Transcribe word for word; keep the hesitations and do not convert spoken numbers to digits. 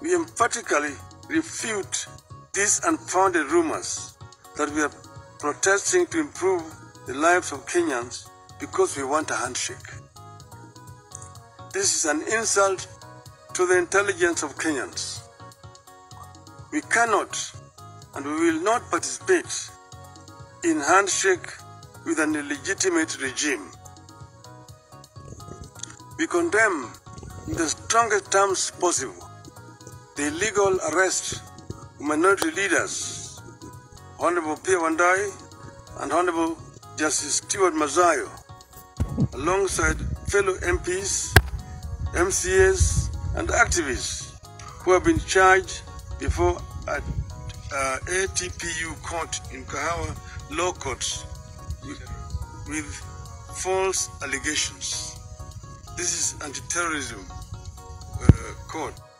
we emphatically refute these unfounded rumors that we are protesting to improve the lives of Kenyans because we want a handshake. This is an insult to the intelligence of Kenyans. We cannot and we will not participate in handshake with an illegitimate regime. We condemn in the strongest terms possible the illegal arrest of minority leaders, Honorable Pierre Wandai and Honorable Justice Stewart Mazayo, alongside fellow M Ps, M C As, and activists who have been charged before at uh, A T P U court in Kahawa Law Courts with, with false allegations. This is anti-terrorism uh, court.